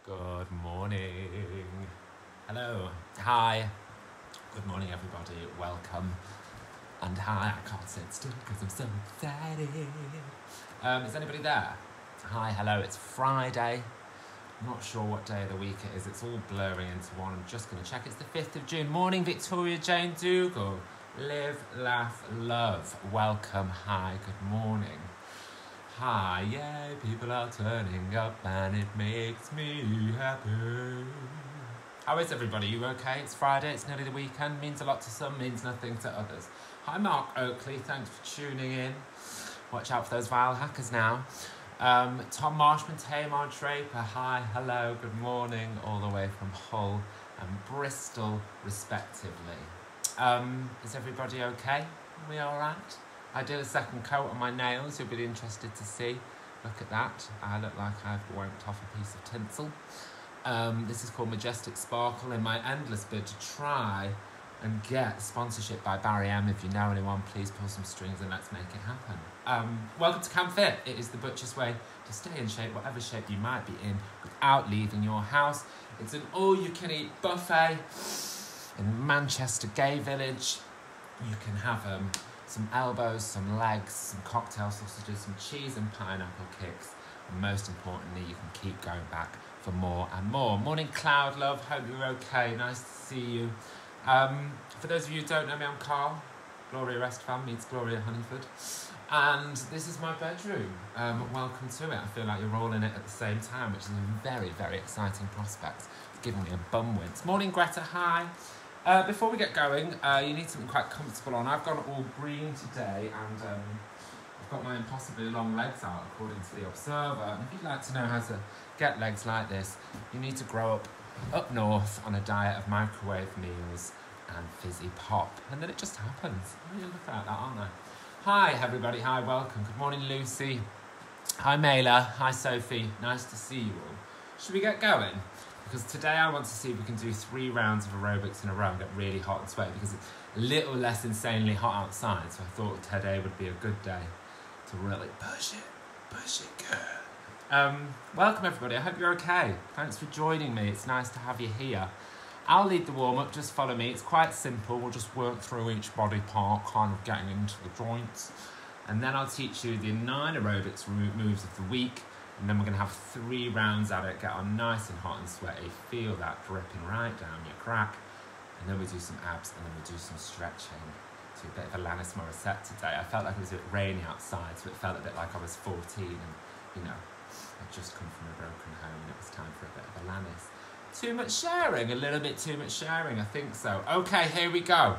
Good morning. Hello. Hi. Good morning, everybody. Welcome. And hi, I can't sit still because I'm so excited. Is anybody there? Hi, hello. It's Friday. I'm not sure what day of the week it is. It's all blurring into one. I'm just going to check. It's the 5th of June. Morning, Victoria Jane Dougal. Live, laugh, love. Welcome. Hi, good morning. Hi, yay, people are turning up and it makes me happy. How is everybody? You okay? It's Friday, it's nearly the weekend. Means a lot to some, means nothing to others. Hi, Mark Oakley. Thanks for tuning in. Watch out for those vile hackers now. Tom Marshman, Tamar Draper. Hi, hello, good morning. All the way from Hull and Bristol, respectively. Is everybody okay? Are we all right? I did a second coat on my nails, you'll be interested to see. Look at that, I look like I've wanked off a piece of tinsel. This is called Majestic Sparkle in my endless bid to try and get sponsorship by Barry M. If you know anyone, please pull some strings and let's make it happen. Welcome to Camp Fit. It is the butcher's way to stay in shape, whatever shape you might be in, without leaving your house. It's an all-you-can-eat buffet in Manchester Gay Village. You can have some elbows, some legs, some cocktail sausages, some cheese and pineapple kicks. And most importantly, you can keep going back for more and more. Morning, Cloud Love. Hope you're okay. Nice to see you. For those of you who don't know me, I'm Carl. Gloria Restfam meets Gloria Honeyford. And this is my bedroom. Welcome to it. I feel like you're all in it at the same time, which is a very, very exciting prospect. It's giving me a bum wince. Morning, Greta. Hi. Before we get going, you need something quite comfortable on. I've gone all green today and I've got my impossibly long legs out according to the Observer. And if you'd like to know how to get legs like this, you need to grow up north on a diet of microwave meals and fizzy pop. And then it just happens. Oh, you look like that, aren't they? Hi everybody, hi, welcome. Good morning, Lucy. Hi, Mela. Hi, Sophie. Nice to see you all. Should we get going? Because today I want to see if we can do 3 rounds of aerobics in a row and get really hot and sweaty because it's a little less insanely hot outside. So I thought today would be a good day to really push it good. Welcome everybody, I hope you're okay. Thanks for joining me, it's nice to have you here. I'll lead the warm-up, just follow me. It's quite simple, we'll just work through each body part, kind of getting into the joints. And then I'll teach you the 9 aerobics moves of the week. And then we're going to have 3 rounds at it, get on nice and hot and sweaty, feel that dripping right down your crack. And then we do some abs and then we do some stretching. So a bit of Alanis Morissette today. I felt like it was a bit rainy outside, so it felt a bit like I was 14 and, you know, I'd just come from a broken home and it was time for a bit of Alanis. Too much sharing, a little bit too much sharing, I think so. Okay, here we go.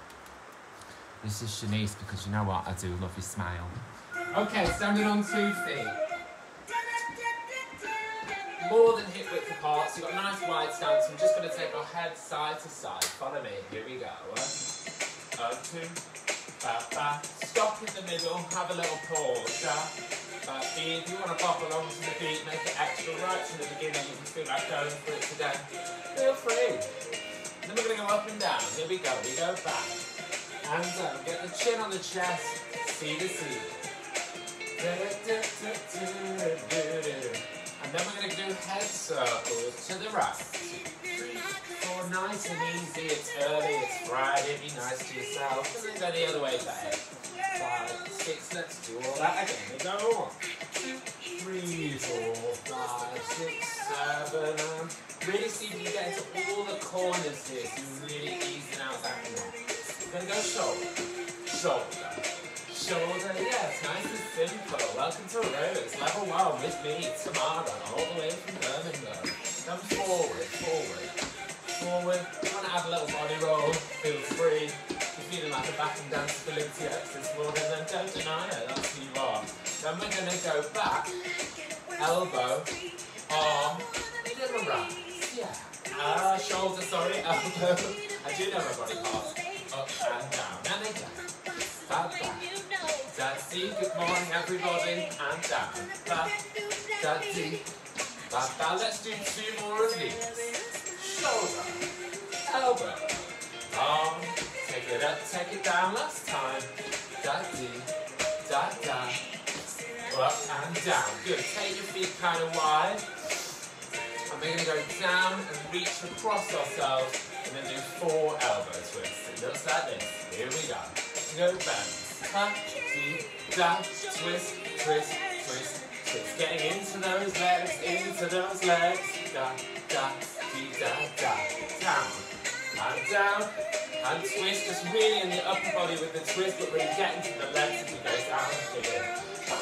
This is Shanice because you know what, I do love your smile. Okay, standing on 2 feet. More than hip width apart, so you've got a nice wide stance. We're just going to take our head side to side. Follow me, here we go. 1, 2, ba. Stop in the middle, have a little pause. If you want to pop along to the beat, make it extra right from the beginning. If you feel like going for it today, feel free. And then we're going to go up and down. Here we go back. And down, get the chin on the chest, see the sea. And then we're going to do head circles to the right. 2, 3, 4, nice and easy. It's early, it's Friday, be nice to yourself. And then the other way back. 5, 6, let's do all that again. We go 1, 2, 3, 4, 5, 6, 7. Really see if you get into all the corners here, so you're really easing out that one. We're going to go shoulder, shoulder, yes, nice and simple. Welcome to aerobics, level 1 with me, Tamara, all the way from Birmingham. Then forward. You want to add a little body roll, feel free. If you're feeling like a back and dance ability exercise morning, then don't deny it, that's who you are. Then we're going to go back, elbow, arm, little rise, yeah. Shoulder, sorry, elbow. I do know my body parts. Up and down, and again. Back. Daddy, good morning everybody, and down. Daddy. Let's do 2 more of these. Shoulder, elbow, arm, take it up, take it down, last time. Daddy, up and down. Good, take your feet kind of wide. And we're going to go down and reach across ourselves and then do 4 elbow twists. It looks like this. Here we go. Go bend. Ta, di, da, twist, twist, twist, twist. Getting into those legs, Da, da, di, da, da. Down. And down. And twist, just really in the upper body with the twist, but really get into the legs as we go down. Again.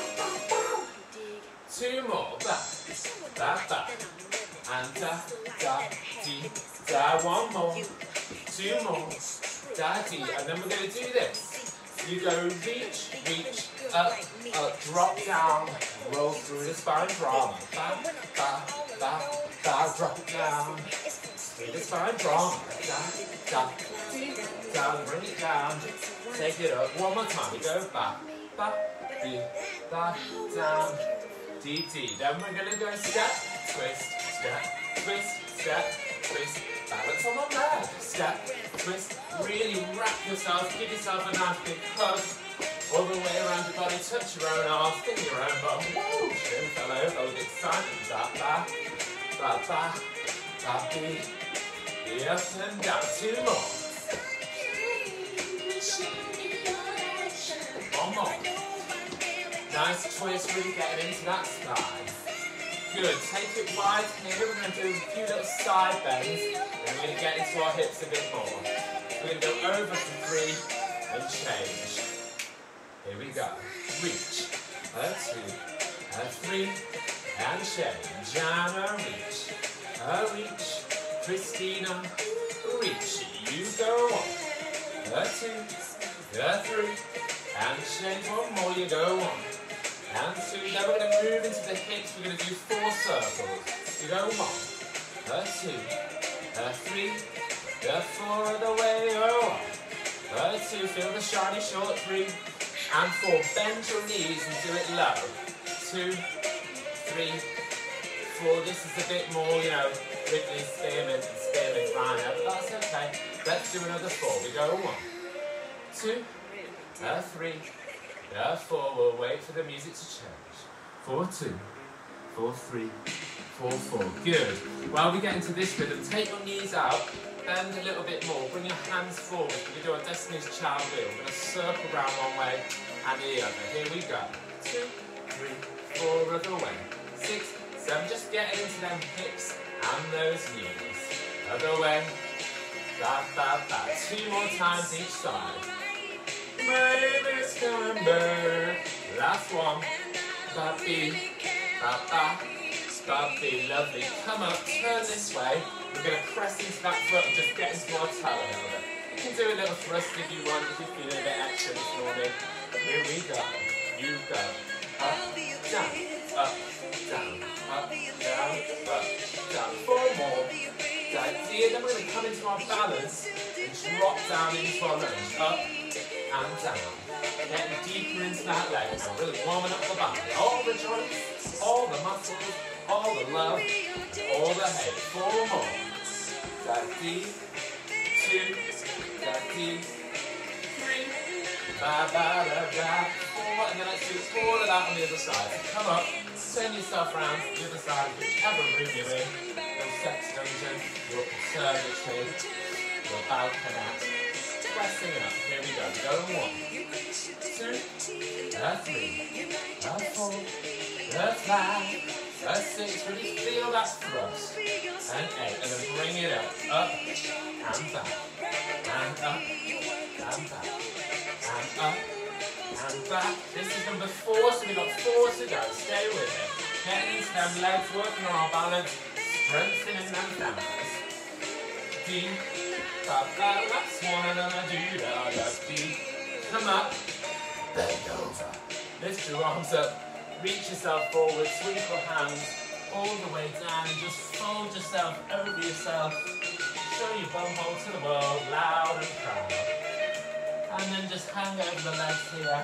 2 more. Back, back. And da, da, di, da. 1 more. 2 more. Da, di. And then we're going to do this. You go reach, reach, up, drop down, roll through the spine drama. Ba, ba, ba, ba, drop down. Through the spine drama. Da, da, di, down, bring it down. Take it up. 1 more time. We go ba, ba, di, ba, down. D, D. Then we're going to go step, twist, step, twist, step, twist. Balance on my leg. Step, twist. Really wrap yourself. Give yourself a nice big hug. All the way around your body. Touch your own arms. Feel your own bum. Woo! Shin fell over with excitement. Ba, ba, ba, ba, ba, be. Up and down. 2 more. 1 more. Nice twist, really getting into that spine. Good, take it wide here. We're going to do a few little side bends. Then we're going to get into our hips a bit more. We're going to go over for 3 and change. Here we go. Reach. 2, 3 and change. Anna, reach. Reach. Christina, reach. You go on. 2, 3 and change. 1 more, you go on. And 2, then we're going to move into the hips, we're going to do 4 circles. You go 1, 2, 3, 4 the way, go 1, 2, feel the shiny short 3, and 4, bend your knees and do it low. 2, 3, 4, this is a bit more, you know, Ridley, Spearmint, Rhino, but that's okay. Let's do another 4, we go 1, 2, 3, 4, we'll wait for the music to change. 4, 2, 4, 3, 4, 4. Good. While we get into this rhythm, take your knees out, bend a little bit more, bring your hands forward. We're going to do our Destiny's Child wheel. We're going to circle round one way and the other. Here we go. 2, 3, 4, other way. 6, 7, just getting into them hips and those knees. Other way. Ba, ba, ba. 2 more times each side. Maybe it's coming back. Last one. Ba-be, ba-ba, ba-be. Lovely. Come up, turn this way. We're going to press into that foot and just get into our toe a little bit. You can do a little thrust if you want, if you're feeling a bit extra this morning. Here we go. You go. Up, down, up, down, up, down, up, down. 4 more. Down. See, then we're going to come into our balance and drop down into our lunge. Up and down. Getting deeper into that leg. Now really warming up the body. All the joints, all the muscles, all the love, all the hate. 4 more. Da-dee, 2, da-dee, 3, ba-ba-da-da, 4, and then let's do all of that on the other side. So come up, turn yourself around to the other side, whichever room you're in, your sex dungeon, your conservatory, your balconette. Pressing it up. Here we go. Go 1, 2, 3, 4, 5, 6. Really feel that thrust. And 8. And then bring it up. Up and back. And up and back. And up and back. This is number 4, so we've got 4 to go. Stay with it. Getting into them legs, working on our balance, strengthening them downwards. D. Last one, and then I do that. Come up, bend over. Lift your arms up, reach yourself forward, twinkle hands all the way down, and just fold yourself over yourself. Show your bumhole to the world, loud and proud. And then just hang over the legs here.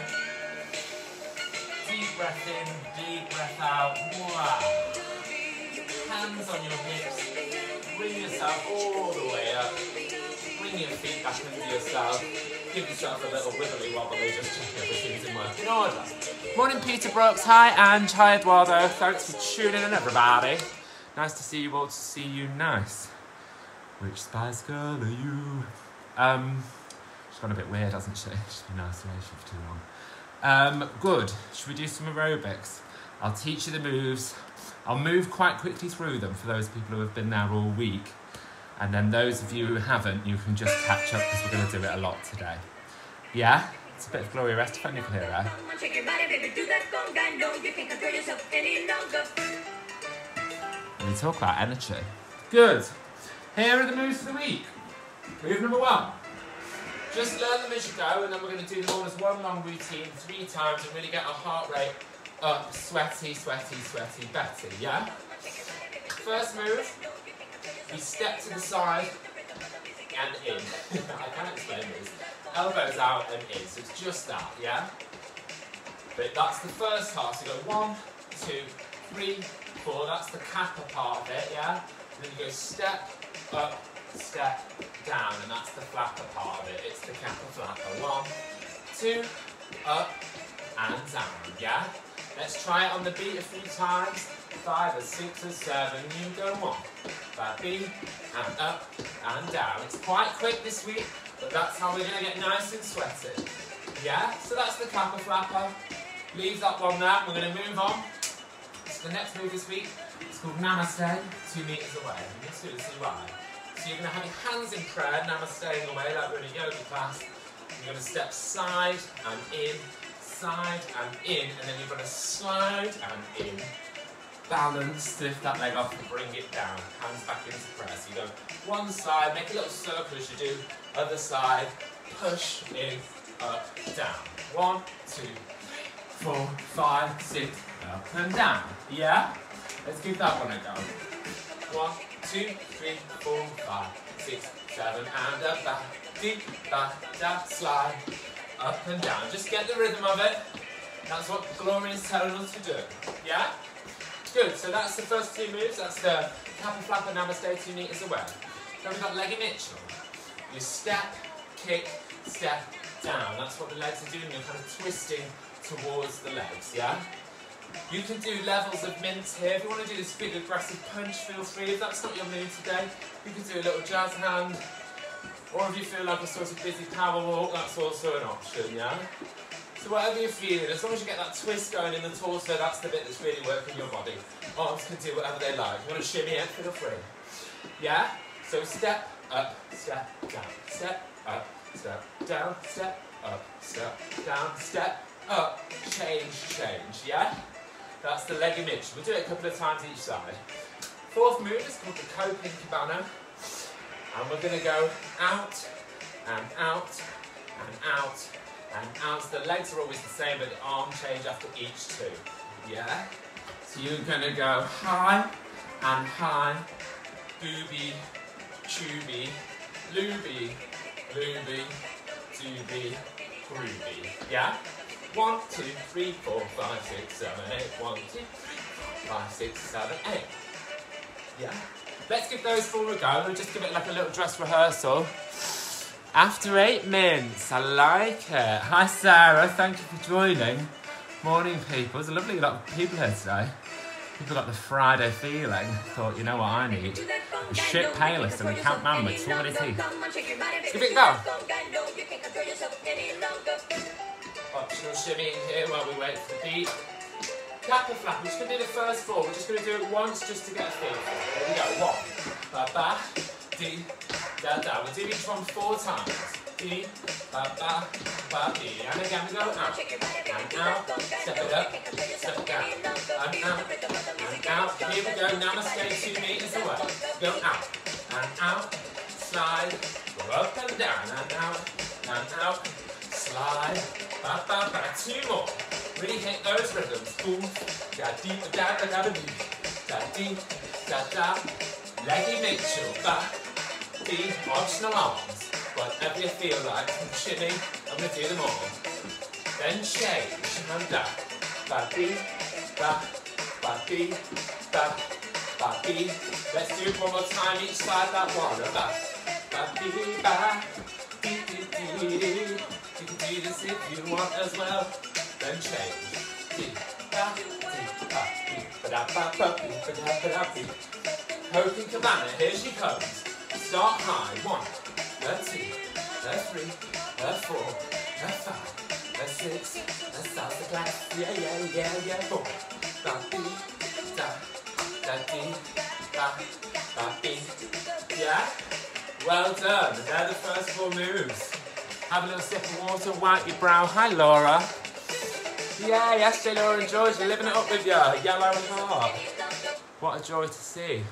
Deep breath in, deep breath out. Wow. Hands on your hips. Bring yourself all the way up. Bring your feet back into yourself. Give yourself a little wibbly wobbly, just check everything's in working order. Morning Peter Brooks, hi Ange, hi Eduardo, thanks for tuning in everybody. Nice to see you all, to see you nice. Which Spice Girl are you? She's gone a bit weird, hasn't she? She's been in isolation for too long. Good. Should we do some aerobics? I'll teach you the moves. I'll move quite quickly through them for those people who have been there all week. And then those of you who haven't, you can just catch up because we're going to do it a lot today. Yeah? It's a bit of Gloria Estefan you can hear there. And we talk about energy. Good. Here are the moves for the week. Move number 1. Just learn them as you go, and then we're going to do them all as one long routine 3 times and really get our heart rate up. Sweaty, sweaty, sweaty, Betty, yeah? First move, we step to the side and in. I can't explain this. Elbows out and in, so it's just that, yeah? But that's the first half, so you go 1, 2, 3, 4, that's the kappa part of it, yeah? And then you go step, up, step, down, and that's the flapper part of it. It's the kappa flapper. 1, 2, up, and down, yeah? Let's try it on the beat a few times. 5 or 6 or 7, you go 1. 5, B, and up, and down. It's quite quick this week, but that's how we're going to get nice and sweaty. Yeah? So that's the kappa flapper. Leave that one there. We're going to move on. So the next move this week is called Namaste, 2 meters away. And you'll soon see why. So you're going to have your hands in prayer, Namasteing away, like we're in a yoga class. You're going to step side and in, and then you're going to slide and in. Balance, lift that leg off and bring it down. Hands back into prayer. So you go one side, make a little circle as you do. Other side, push in, up, down. 1, 2, 4, 5, 6, up and down. Yeah? Let's give that one a go. 1, 2, 3, 4, 5, 6, 7, and up, back, deep, back, down, slide, up and down. Just get the rhythm of it. That's what Gloria is telling us to do. Yeah? Good, so that's the first 2 moves. That's the kappa flapper namaste 2 meters away. Then we've got leggy Mitchell. You step, kick, step, down. That's what the legs are doing. You're kind of twisting towards the legs, yeah? You can do levels of mints here. If you want to do this big aggressive punch, feel free. If that's not your mood today, you can do a little jazz hand. Or if you feel like a sort of busy power walk, that's also an option, yeah? So whatever you're feeling, as long as you get that twist going in the torso, that's the bit that's really working your body. Arms can do whatever they like. You want to shimmy it, feel free. Yeah? So step up, step down, step up, step down, step up, step down, step up, change, yeah? That's the leggy Mitch. We'll do it a couple of times each side. 4th move is called the coping cabana. And we're going to go out, and out, and out, and out. So the legs are always the same, but the arm change after each 2. Yeah? So you're going to go high, and high, booby, tubey, looby, looby, dooby, groovy. Yeah? 1, 2, 3, 4, 5, 6, 7, 8. 1, 2, 3, 4, 5, 6, 7, 8. Yeah? Let's give those 4 a go. We'll just give it like a little dress rehearsal. After 8 minutes, I like it. Hi Sarah, thank you for joining. Morning people, there's a lovely lot of people here today. People got the Friday feeling. Thought, you know what I need? A shit playlist and a Count Man with so many teeth. Let's give it a go. Optional shimmy in here while we wait for the beat. Kappa flap, we're just going to do the first 4. We're just going to do it once just to get a feel for it. Here we go. 1, ba ba, dee, da da. We'll do each one 4 times. Dee, ba ba, ba dee. And again we go out. And out. Step it up. Step it down. And out. And out. Here we go. Namaste 2 meters away. Go out. And out. Slide. Go up and down. And out. And out. Slide. Ba ba ba. 2 more. Really hit those rhythms. Boom, da dee da da da da dee, da dee da da. Leggy Mitchell, ba dee. Optional arms. Whatever you feel like. Shimmy. I'm gonna do them all. Then change and da ba dee ba dee ba dee. Let's do it one more time each side. That one. Ba dee ba dee dee dee dee. You can do this if you want as well. Then change. Dee, da, dee, ba, dee, ba, da, ba, ba, dee, ba, da, ba, da, dee. Copacabana, here she comes. Start high. 1, 2, 3, 4, 5, 6. Let's start the class. Yeah. 4. Da dee, da dee, da dee. Yeah? Well done. They're the first 4 moves. Have a little sip of water, wipe your brow. Hi, Laura. Yeah, yesterday Laura and George are living it up with you. Yellow and heart. What a joy to see.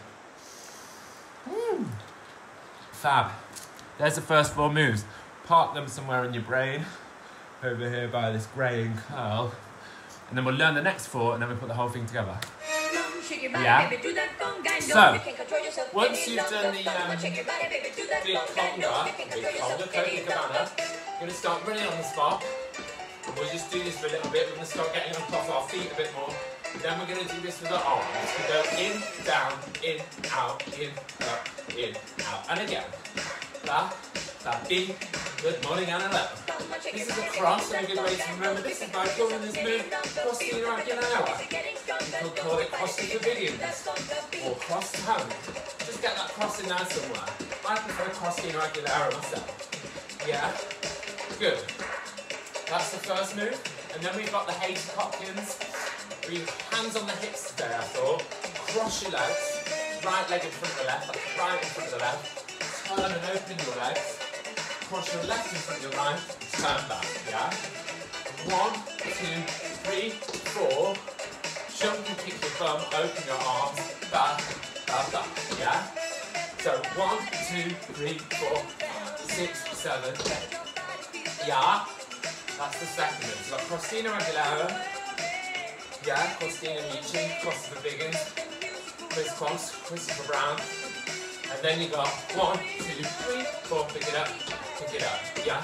Fab. There's the first 4 moves. Park them somewhere in your brain. Over here by this greying curl. And then we'll learn the next 4 and then we'll put the whole thing together. Yeah? So, once you've done the big conga, Copacabana, you're going to start running on the spot. And we'll just do this for a little bit. We're going to start getting up off our feet a bit more. Then we're going to do this with our arms. We go in, down, in, out, in, out. And again. Da, dee. Good morning and hello. This is a cross and a good way to remember this is by calling this move cross the Iraqi hour. You could call it cross the pavilions or cross tongue. Just get that cross in there somewhere. I prefer cross the Iraqi hour myself. Yeah? Good. That's the first move. And then we've got the Hazy Hopkins. Hands on the hips today, I thought. Cross your legs. Right leg in front of the left. That's right in front of the left. Turn and open your legs. Cross your left in front of your right. Turn back, yeah? 1, 2, 3, 4. Jump and kick your bum. Open your arms. Back, yeah? So 1, 2, 3, 4, 6, 7, 8. Yeah? That's the second move. So like Cristina Aguilera. Yeah, Cristina Ricci, cross the big ones. Crisscross, Christopher Brown. And then you got 1, 2, 3, 4, pick it up. Yeah,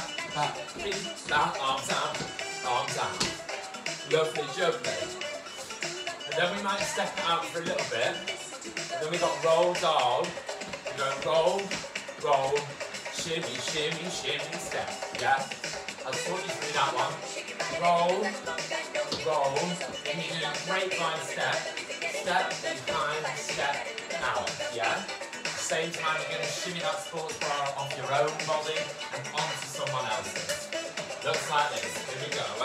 arms out. Lovely jubbly. And then we might step it out for a little bit. And then we got roll doll. You go roll, shimmy, step. Yeah? I'll talk you through that one. Roll, and you do a grapevine step behind, step out, yeah? Same time you're going to shimmy that sports bra off your own body and onto someone else's. Looks like this, here we go,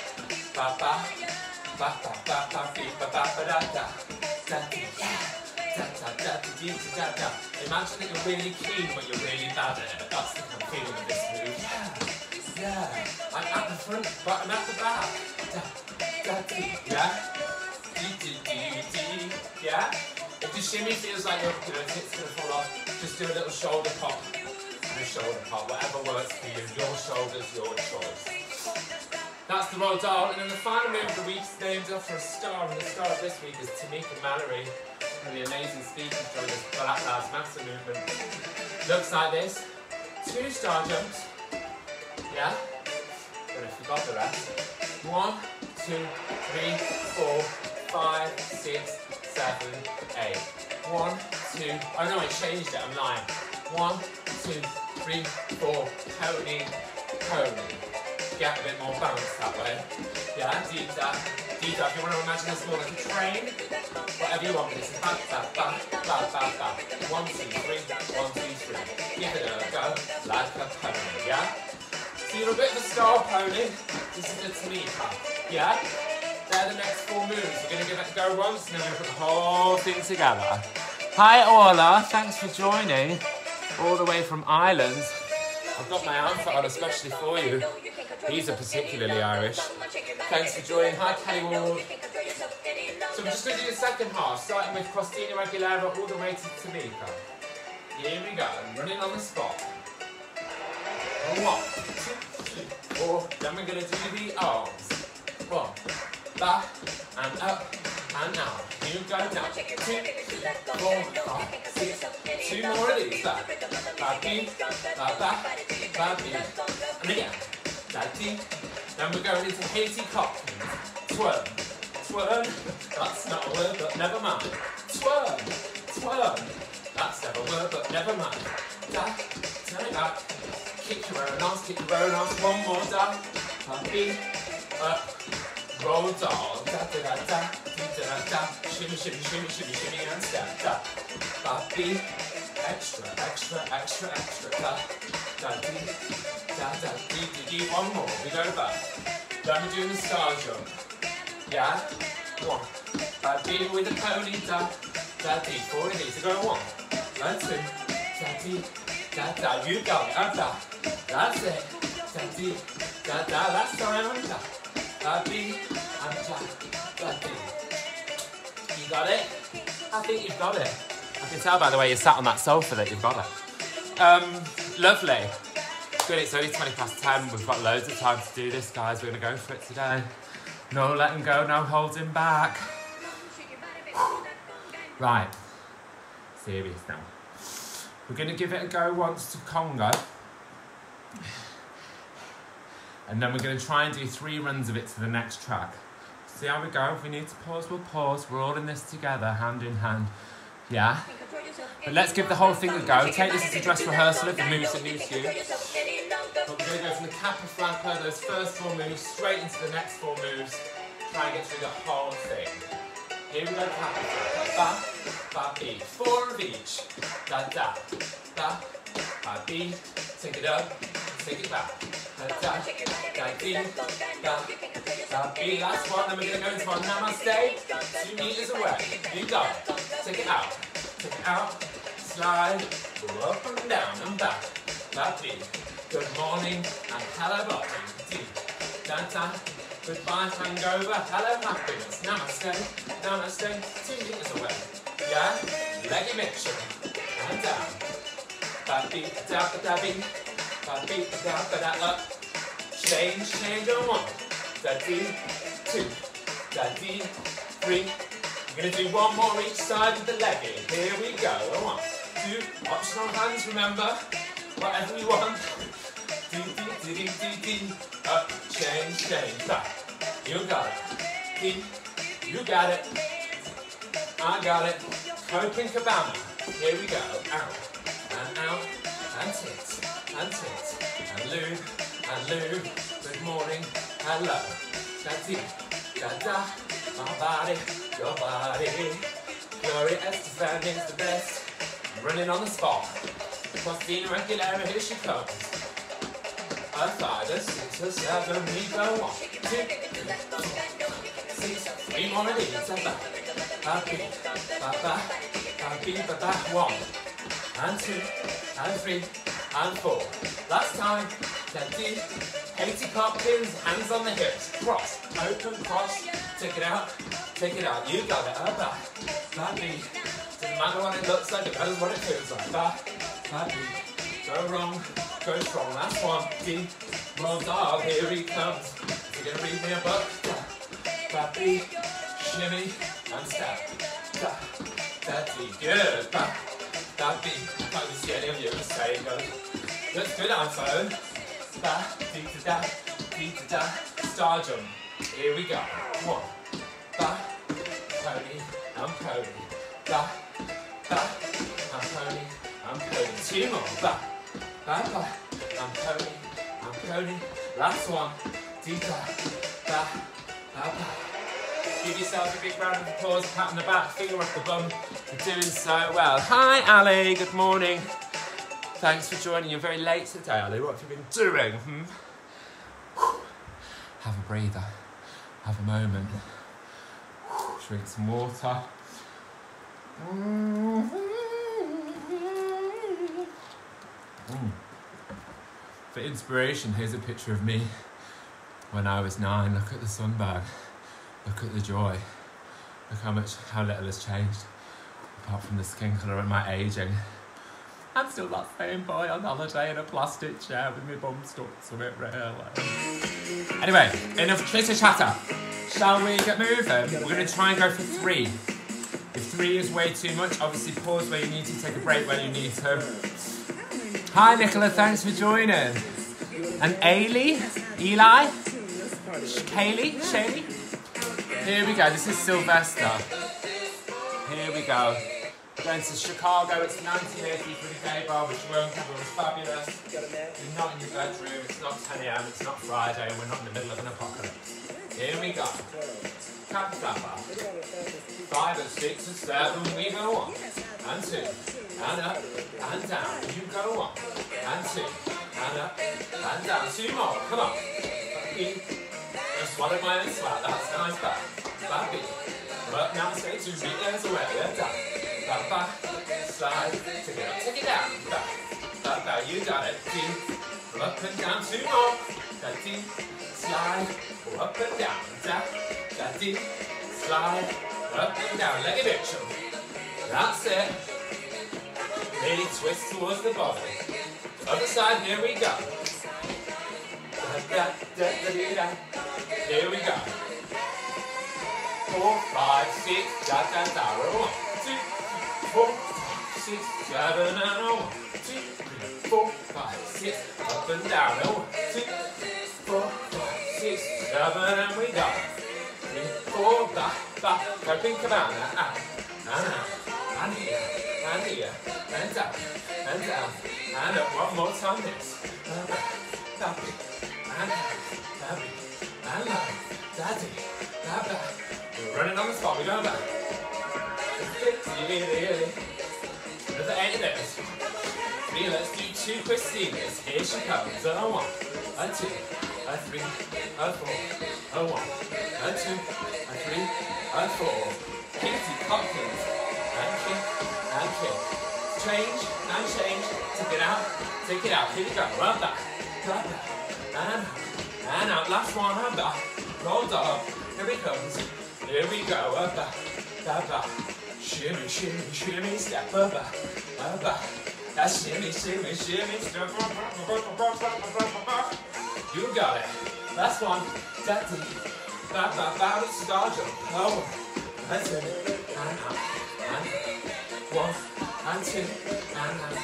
Imagine that you're really keen but you're really bad at it. That's the feeling of this move. Yeah, I'm at the front, but I'm at the back. Yeah? Yeah? If the shimmy feels like your tits going to fall off, just do a little shoulder pop. And a shoulder pop, whatever works for you. Your shoulders, your choice. That's the roll doll. And then the final move of the week is named after a star. And the star of this week is Tamika Mallory. One of the amazing speakers during this Black Lives Matter movement. Looks like this. 2 star jumps. Yeah? But I forgot the rest. 1, 2, 3, 4, 5, 6, 7, 8. 1, 2. Oh no, I changed it. I'm lying. 1, 2, 3, 4. Pony. Get a bit more balance that way. Yeah, deep tap. If you want to imagine this more like a train, whatever you want, it's back. 1, 2, 3. 1, 2, 3. Give it a go like a pony. Yeah. So you're a bit of a star pony. This is the Tamika. Yeah. They're the next 4 moves. We're going to give it a go once and then we're going to put the whole thing together. Hi Orla, thanks for joining. All the way from Ireland. I've got my outfit on especially for you. These are particularly Irish. Thanks for joining. Hi Kelly Ward. So we're just going to do the second half, starting with Cristina Aguilera all the way to Tamika. Here we go, running on the spot. 1, 2, 3, 4. Then we're going to do the arms. 1. Back and up and out. You go down. 2, 4, 5, 6. 2 more of these. Back, and again. Then we're going into Hazy Hopkins. Twirl. That's not a word, but never mind. Twirl. That's never a word, but never mind. Turn it back. Kick your own arms. One more down. Up. Roll doll, shimmy, and step, ba-dee. Extra, extra, extra, extra. Da, da-dee, da-da-dee-dee-dee. One more. We go back. Then we're doing the star jump. Yeah? One. Ba-dee with the pony. Da, da-dee. 4 of these. We go 1 and 2. Da-dee, da-da. You got it. Da. That's it. Da-dee, da-da. Last time. Da. Da-dee and da, da-dee. You got it? I think you've got it. I can tell by the way you sat on that sofa that you've got it. Lovely. Good, it's only 10:20. We've got loads of time to do this, guys. We're going to go for it today. No letting go, no holding back. Right. Serious now. We're going to give it a go once to Congo. And then we're going to try and do 3 runs of it to the next track. See how we go? If we need to pause, we'll pause. We're all in this together, hand in hand. Yeah? But let's give the whole thing a go. Take this as a dress rehearsal of the moves that new to you. But we're going to go from the Kappa Flapper, those first 4 moves, straight into the next 4 moves. Try and get through the whole thing. Here we go, Kappa Flapper. Ba, ba, bee. 4 of each. Da, da. Ba, ba, bee. Take it up. Take it back. Da, da, da, dee, da, da, bee. Last one. Then we're going to go into our namaste. 2 meters away. You got it. Take it out. Take it out. Slide. Go up and down and back. Da, dee. Good morning and hello body. Dee. Da, da. Goodbye hangover. Hello happiness. Namaste. Namaste. 2 meters away. Yeah? Leggy mixture. And down. Da, dee, da, da, bee. Ba-dee, da-ba-da, up. Change, change on 1. Da-dee, 2. Da-dee, 3. We're going to do 1 more each side with the leggy. Here we go. 1, 2. Optional hands, remember. Whatever you want. Dee-dee-dee-dee-dee. Up, change, change. Back. You got it. Dee. You got it. I got it. Copacabana. Here we go. Out. And out. And tits. And tits, and lube, good morning, hello, da-dee, da-da, my body, your body, Gloria Estefan's the best, I'm running on the spot, Christina Aguilera, here she comes, a 5, a 6, a 7, we go 1, 2, 6, 3 more of these, ba-ba-bee, ba-ba-bee, ba-ba, 1, and 2, and 3, and 4. Last time, da-dee, 80 pop-pins, hands on the hips, cross, open, cross, take it out, you got it, ba-dee, doesn't matter what it looks like, it matters what it feels like, ba-dee, go wrong, go strong, last one, dee, roll dog, here he comes, you're gonna read me a book, ba-dee, shimmy, and step, da-dee, good, da-dee, I can't see any of you saying good. Looks good, iPhone. Ba, dee da, dee da, star jump. Here we go. 1, ba, pony, and pony. Ba, ba, and pony, and pony. 2 more. Ba, ba, ba, and pony, Last one. Dee da, ba, ba, ba. Give yourself a big round of applause, pat on the back, finger off the bum. You're doing so well. Hi, Ali. Good morning. Thanks for joining. You're very late today, Ali. What have you been doing? Have a breather. Have a moment. Drink some water. For inspiration, here's a picture of me when I was 9. Look at the sunburn. Look at the joy. Look how little has changed. Apart from the skin colour and my ageing. I'm still that same boy on holiday in a plastic chair with my bum stuck to it, really. Anyway, enough chitter chatter. Shall we get moving? We're going to try and go for 3. If 3 is way too much, obviously pause where you need to, take a break where you need to. Hi Nicola, thanks for joining. And Ailey? Eli? Kaylee? Shaylee? Here we go, this is Sylvester. Here we go. Going to Chicago, it's 1983 gay bar, which won't cover, was fabulous. You're not in your bedroom, it's not 10 AM, it's not Friday, and we're not in the middle of an apocalypse. Here we go. Kappa Flapper. 5 and 6 and 7, we go on. and 2, and up, and down. You go 1, and 2, and up, and down. 2 more, come on. B. I swallowed my own slap, that's nice back. Back B. Up now, stay 2 meters away, and down. Back, back, slide, take it down, back. Back, back, you got it. D. Up and down, 2 more. That D, slide, up and down, that D, slide, up and down, leg of it, that's it. Really twist towards the body. Other side, here we go. Here we go. 4, 5, 6, da da da. 1, 2, 4, 5, 6, 7, and 1, 2, 3, 4, 5, 6, up and down. 1, 2, 4, 5, 6, 7, and we go. 3, 4, back, back. Now think about that. And here, and here, and down, and up. One more time. This. Back, and low, daddy, back. We're running on the spot. We're going back. Another 8 of those. 3. Let's do 2 Christinas. Here she comes. 1, 2, 3, 4, 1, 2, 3, 4. Kitty cocktails. And kick. Change and change. Take it out. Here we go. Run back. And out. Last one. And back. Roll dog. Here he comes. Here we go. Up back. Shimmy, step up back. That's shimmy, step. You got it. Last one. Daddy. Back. Star jump. 1, 2, and up. 1, and 2, and up.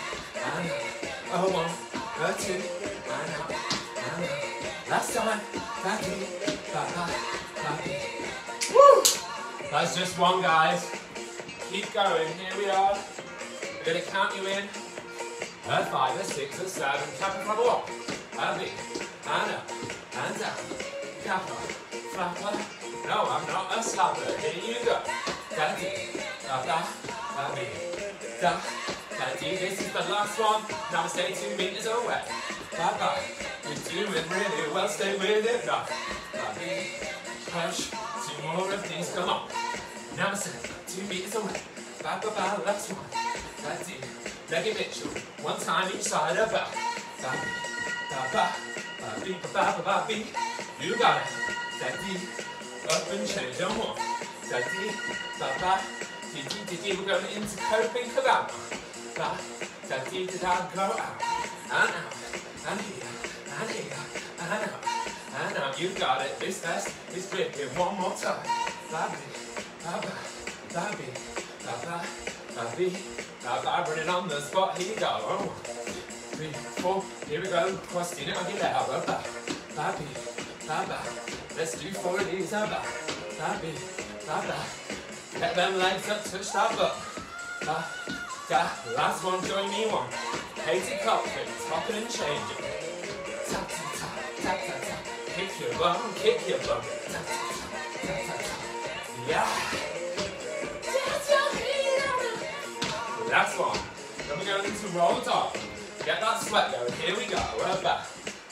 1, 2, and up. Last time. Daddy. Back. Woo! That's just 1, guys. Keep going. Here we are. We're going to count you in. 5, 6, 7. Tap and flapper 1. And B. And up. And down. Capper. Flapper. No, I'm not a slapper. Here you go. Daddy. Daddy. Daddy. This is the last one. Now stay 2 meters away. Bye. You're doing really well. Stay with it. Daddy. Push. 2 more of these. Come on. Now stay 2 meters away. Bye. Last one. Daddy. Leg it, Mitchell. 1 time each side of back. Ba. You got it. Daddy. Up and change on 1. Daddy. Ba. Did we're going into coping cabana. Daddy. Did I go out? And out. And here. And out. And out. You got it. This test is gripping 1 more time. Running on the spot. Here you go. 1, 3, 4. Here we go. Christina Aguilera. Let's do 4 of these. Get them legs up. Touch that butt. Last one. Join me 1. Katie cockpit. Hopping and changing. Tap. Kick your bum. Tap. Yeah. Last one. Then we're going into roll dog. Get that sweat going. Here we go. Back.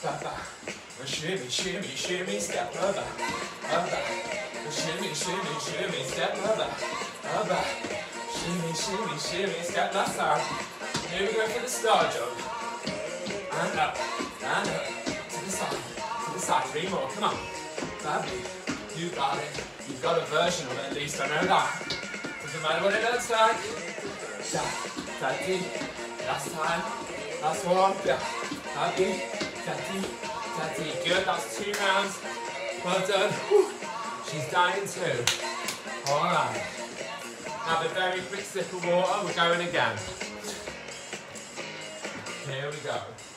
Shimmy, step. Back. Shimmy, step. Back. Shimmy, step. Last time. Here we go for the star jump. And up. To the side. 3 more. Come on. Baby. You got it. You've got a version of it at least. I know that. Doesn't matter what it looks like. Daddy. Last time. Last one. Daddy. Good. That's 2 rounds. Well done. Whew. She's dying too. Alright. Have a very quick sip of water. We're going again. Here we go.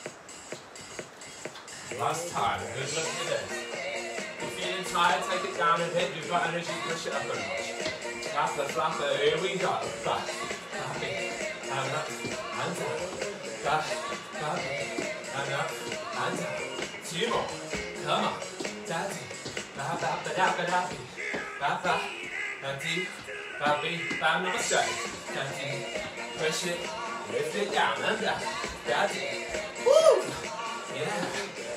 Last time. Good luck with this. If you're feeling tired, take it down a bit. You've got energy, push it up a notch. Flapper. Here we go. Back. And up, and down, back, and up, and down. 2 more. Come on, daddy. Daddy. Bam, namaste. Daddy. Push it, lift it down and down. That's it. Woo! Yeah.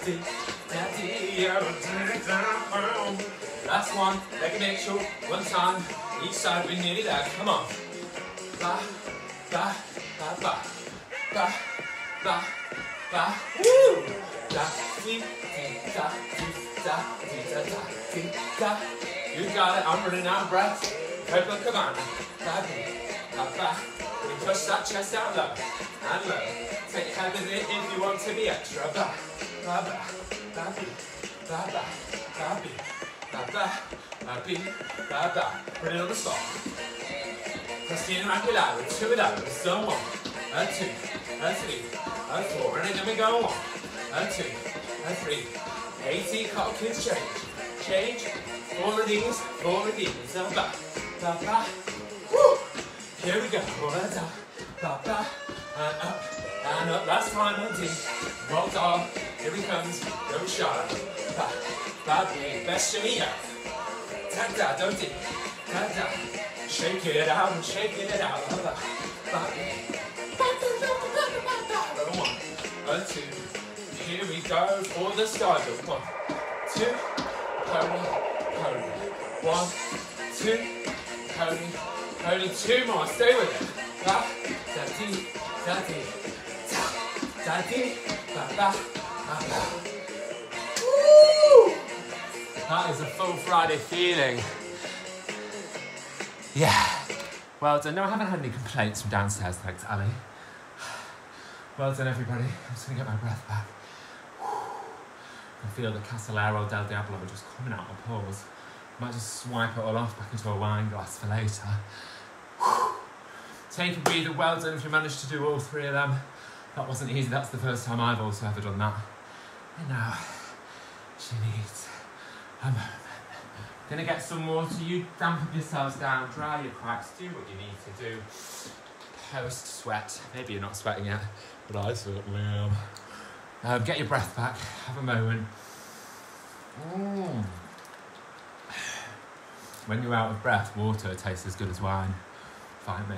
Last one, leg and make sure. One time, each side, we're nearly there. Come on. Ba, ba, ba, ba, ba, ba, ba. Woo! Da, dee, dee, da, dee, da, dee, da, da, dee, da. You got it. I'm running out of breath. Purple command. Ba, dee, ba, ba. We push that chest out low and low. Take your head with it if you want to be extra. Ba, ba, ba, ba, bee, ba, ba, ba, bee, ba, ba, ba, bee, ba, ba. Put it on the spot. Christina Aguilera, 2 of those. So 1, 2, 3, 4. And then we go 1, 2, 3. 80 Hopkins change. Change. 4 of these, 4 of these. So ba, ba, ba. Woo! Here we go. Ba, ba, ba. And up, and up. Last time on D. Roll dog. Here he comes. Go shot. Ba, ba, big. Best shimmy yet. Da, da, don't D. Da, da. Shake it out and shake it out. Ba, ba, ba, ba, ba, 1, 2. Here we go for the start. 1, 2. Pony, pony. 1, 2. Pony, pony. 2 more. Stay with it. Ba, da, dee, da, dee, da, da, dee, ba, ba, ba, ba. Woo! That is a full Friday feeling. Yeah. Well done. No, I haven't had any complaints from downstairs, thanks, Ali. Well done, everybody. I'm just going to get my breath back. I can feel the Castelero del Diablo just coming out of pores. Might just swipe it all off back into a wine glass for later. Take a breather. Well done if you managed to do all 3 of them. That wasn't easy. That's the first time I've also ever done that. And now, she needs a moment. Gonna get some water. You dampen yourselves down, dry your cracks, do what you need to do. Post sweat. Maybe you're not sweating yet, but I certainly am. Get your breath back. Have a moment. When you're out of breath, water tastes as good as wine. Find me.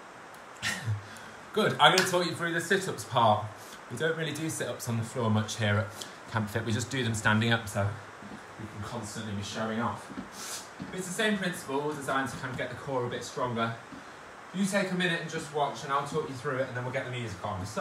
Good. I'm going to talk you through the sit-ups part. We don't really do sit-ups on the floor much here at Camp Fit. We just do them standing up, so we can constantly be showing off. But it's the same principle, designed to kind of get the core a bit stronger. You take a minute and just watch, and I'll talk you through it, and then we'll get the music on. So,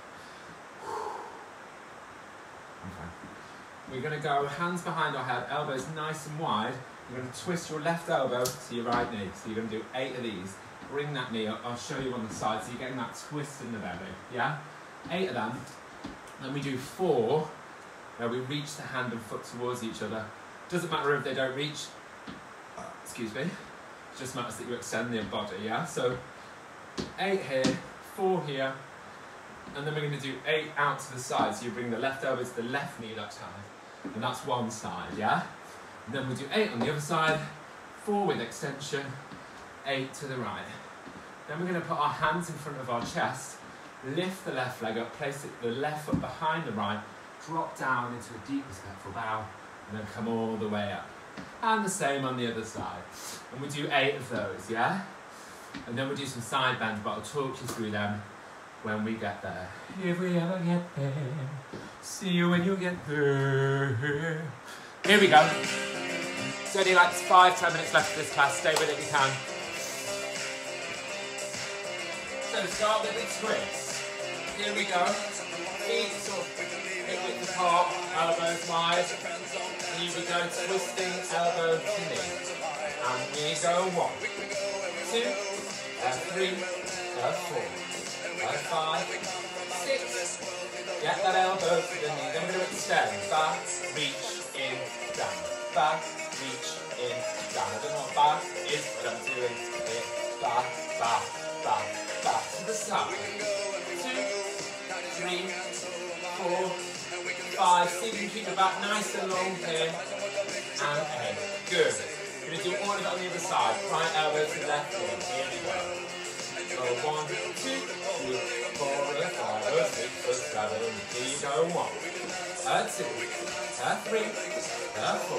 okay. We're going to go hands behind our head, elbows nice and wide. You're going to twist your left elbow to your right knee. So you're going to do 8 of these. Bring that knee up. I'll show you on the side, so you're getting that twist in the belly. Yeah? 8 of them. Then we do 4. Where we reach the hand and foot towards each other. Doesn't matter if they don't reach. Excuse me. It just matters that you extend the body, yeah? So 8 here, 4 here, and then we're going to do 8 out to the side. So you bring the left elbow to the left knee that time, and that's one side, yeah? And then we'll do 8 on the other side, 4 with extension, 8 to the right. Then we're going to put our hands in front of our chest, lift the left leg up, place the left foot behind the right, drop down into a deep respectful bow, and then come all the way up. And the same on the other side. And we do 8 of those, yeah? And then we do some side bends, but I'll talk you through them when we get there. If we ever get there, see you when you get there. Here we go. It's only like 5-10 minutes left of this class. Stay with it if you can. So start with a twist. Here we go. Feet sort of hip width apart, elbows wide. And you would go twisting elbow to knee. And we go 1, 2, 3, 4, 5, 6. Get that elbow to the knee. Then we're going to extend. Back, reach, in, down. Back, reach, in, down. I don't know what back is, but I'm doing it. Back, back, back, back to the side. 2, 3, 4, 5. See if you can keep the back nice and long here. And 8. Good. We're going to do all of it on the other side. Right elbow to the left knee. Here we go. So 1, 2, 3, 4, 5, 6, 7. Here you go. 1, 2, 3, 4,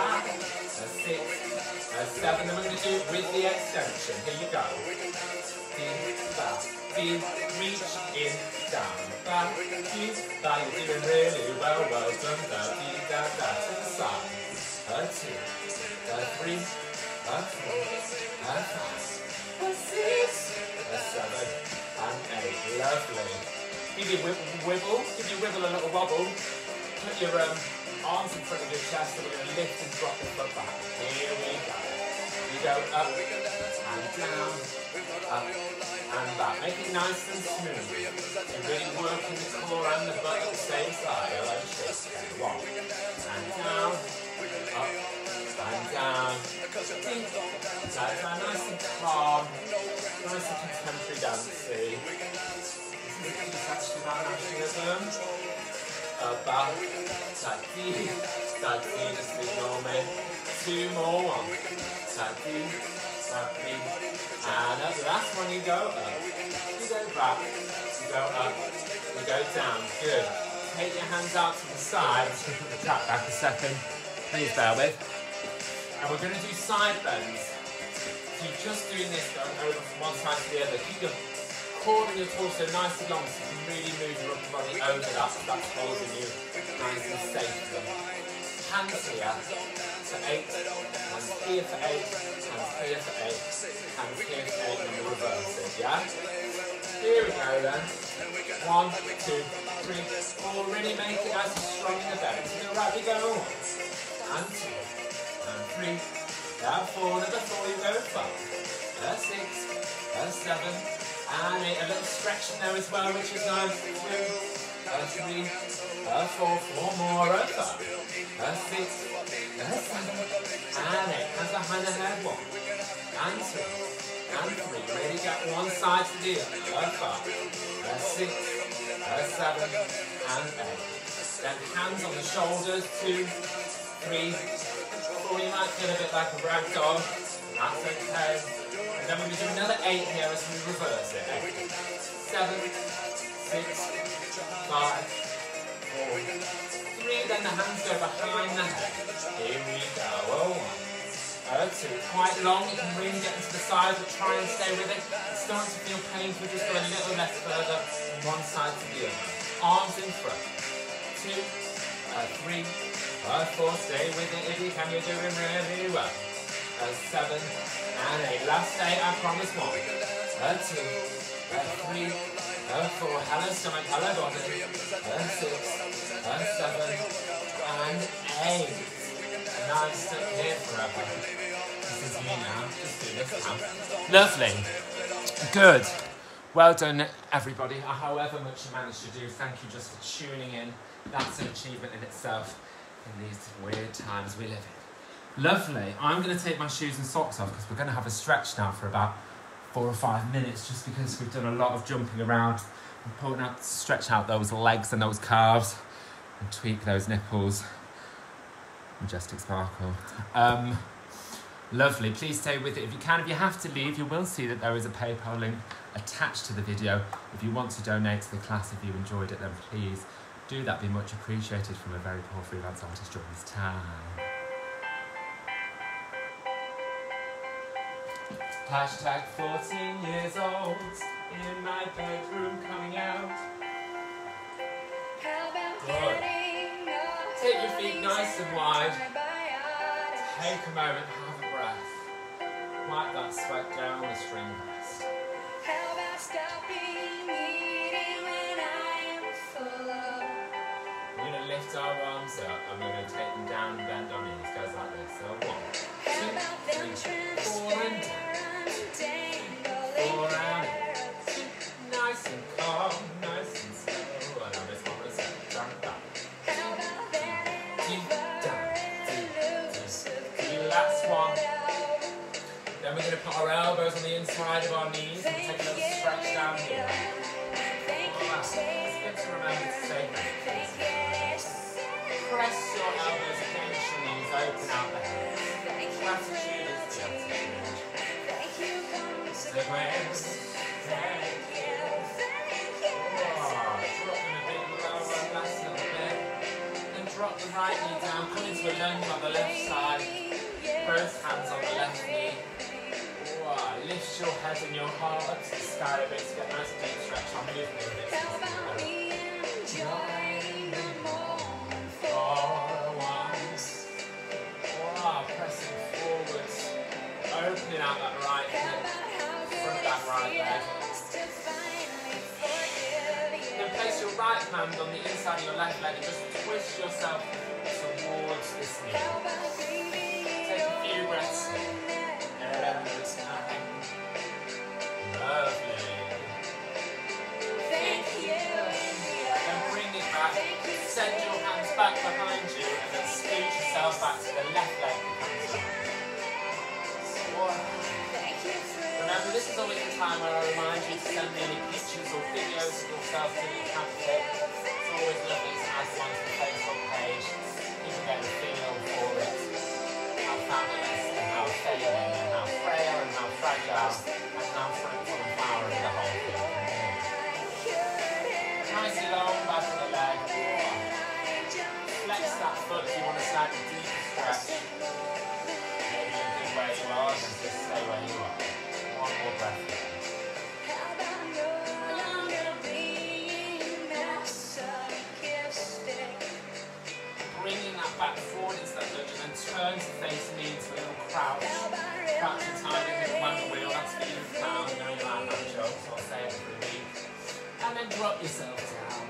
5, 6, 7. Then we're going to do it with the extension. Here you go. reach in, down, back, deep, back. You're doing really well, well done, da, dee, da, da, to the side. A 2, a 3, a 4, a 5, a 6, a 7, and 8. Lovely. Give your wibble, a little wobble. Put your arms in front of your chest and we're going to lift and drop the foot back. Here we go. You go up and down, up and back. Make it nice and smooth. You're really working the core and the butt at the same side. I like this. 1 and down, up and down. That's nice and calm, nice and contemporary dancing. This is a key section about nationalism. Back, sati, just ignore me. 2 more, 1, sati, and up. The last one you go up, you go back, you go up, you go down. Good. Take your hands out to the side. I'm just going to put the track back a second. Please bear with. And we're going to do side bends. So you're just doing this, going over from one side to the other. Keep your core and your torso nice and long so you can really move your upper body over that. So that's holding you nice and safely. Hands here for 8, hands here for 8, hands here for 8, hands here for 8, and we reverse it, yeah? Here we go then. 1, 2, 3, 4. Really make it nice and strong in the belly. To the right we go. 1, and 2, and 3, down 4, another 4, you go 5, 6, 7, and 8. A little stretch in there as well, which is nice. 2, 3, 4, 4 more, 5, 6, 7, and 8. Hands behind the head, 1, and 2, and 3. Really get one side to the other. 5, 6, 7, and 8. Then hands on the shoulders, 2, 3, 4. You might feel a bit like a rag doll. That's okay. And then we're going to do another 8 here as we reverse it. 8, 7, 6, 5, 4, 3. Then the hands go behind the head. Here we go. 1, 2. Quite long. You can really get into the sides, but try and stay with it. It's starting to feel painful. Just go a little less further from one side to the other. Arms in front. 2, 3, 4. Stay with it if you can. You're doing really well. 7 and 8. Last 8. I promise. 1, 2, 3, 4. Hello stomach. Hello body. 6, 7 and 8. Nice stuck here forever. This is me now. Just do this now. Lovely. Good. Well done, everybody. However much you managed to do, thank you just for tuning in. That's an achievement in itself in these weird times we live in. Lovely. I'm going to take my shoes and socks off because we're going to have a stretch now for about 4 or 5 minutes, just because we've done a lot of jumping around. Important to stretch out those legs and those calves and tweak those nipples. Majestic sparkle. Lovely. Please stay with it if you can. If you have to leave, you will see that there is a PayPal link attached to the video. If you want to donate to the class, if you enjoyed it, then please do that. Be much appreciated from a very poor freelance artist during this time. Hashtag 14 years old in my bedroom coming out. Good. Take your feet nice and wide. Take a moment, have a breath. Wipe that sweat down the string rest. How about stopping eating when I am full of? We're going to lift our arms up and we're going to take them down and bend our knees. Goes like this. So 1, 2, 3, 4 and down. 4 and nice and calm, nice and slow. And on this one, let's down, down. Last one. Then we're going to put our elbows on the inside of our knees and take a little stretch down here. It's good to remember to say press your elbows against your knees, open out the head. Gratitude is the attitude. So drop them a bit lower, last little bit. Then drop the right knee down, come into a lunge on the left side. Both hands on the left knee. lift your head and your heart up to the sky a bit to get a nice deep stretch on moving a bit. Wow, pressing forwards, opening out that right hip, front that right leg. Then place your right hand on the inside of your left leg and just twist yourself towards this knee. Take a few breaths in. Lovely. Thank you. Then bring it back. Send your hands back behind you and then scoot yourself back to the left leg that comes up. Remember, this is always the time where I remind you to send me any pictures or videos of yourself doing your camp fit. It's always lovely to add one to the Facebook page. You can get a feel for it. How fabulous and how failing and how frail and how fragile and how fruitful and flowering the whole thing. Nice and long back of the leg. Flex that foot if you want a slightly deeper stretch. Maybe you're good where you are, then just stay where you are. One more breath. Bringing that back forward into that lunge and then turn to face me into a little crouch. Crouching time in the wonder wheel, that's for you down. I know you like that joke, so I'll say it every week. And then drop yourself down.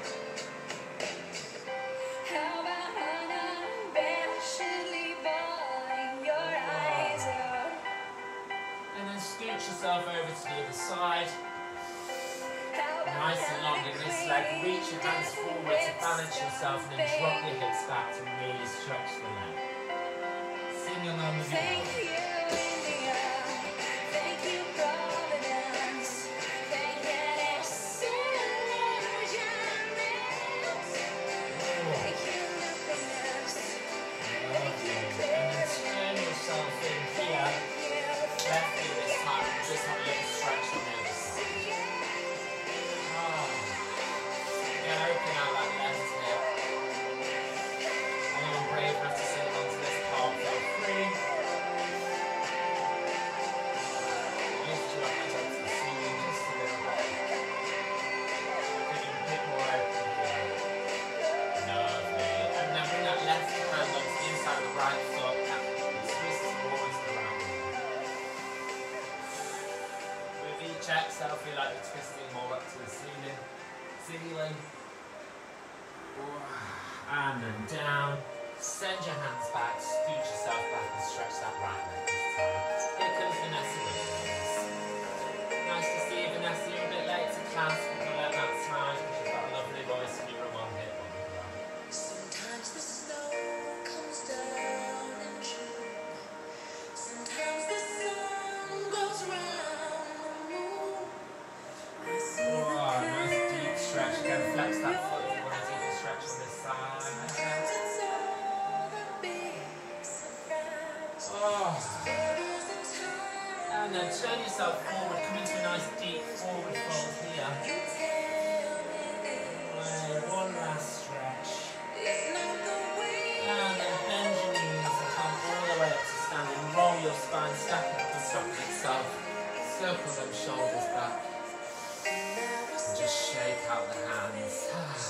And then scoot yourself over to the other side. Nice and long in this leg. Reach your hands forward to balance yourself and then drop your hips back to really stretch the leg. Sing along with your I feel like you're twisting more up to the ceiling. And then down. Send your hands back, scoot yourself back and stretch that right leg this time. Here comes Vanessa Williams. Nice to see you, Vanessa. You're a bit late to class, but we'll let that slide because you've got a lovely voice and you're a one-hit wonder. Sometimes the snow comes down in June. Sometimes the sun goes round the moon. Nice deep stretch. Again, flex that foot if you want a deeper stretch on this side. And then turn yourself forward, come into a nice deep forward fold here. One last stretch. And then bend your knees and come all the way up to standing. Roll your spine, stack it up on top of itself. Circle them shoulders back. And just shake out the hands.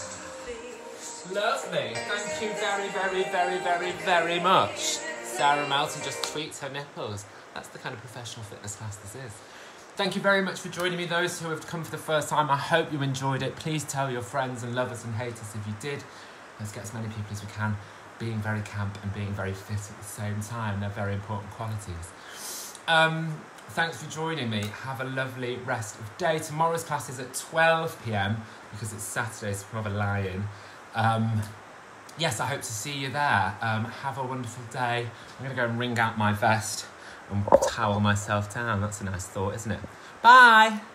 Lovely. Thank you very, very, very, very, very much. Sarah Melton just tweaked her nipples. That's the kind of professional fitness class this is. Thank you very much for joining me. Those who have come for the first time, I hope you enjoyed it. Please tell your friends and lovers and haters if you did. Let's get as many people as we can being very camp and being very fit at the same time. They're very important qualities. Thanks for joining me. Have a lovely rest of day. Tomorrow's class is at 12 p.m. because it's Saturday, so I'm rather lying. Yes, I hope to see you there. Have a wonderful day. I'm going to go and wring out my vest and towel myself down. That's a nice thought, isn't it? Bye!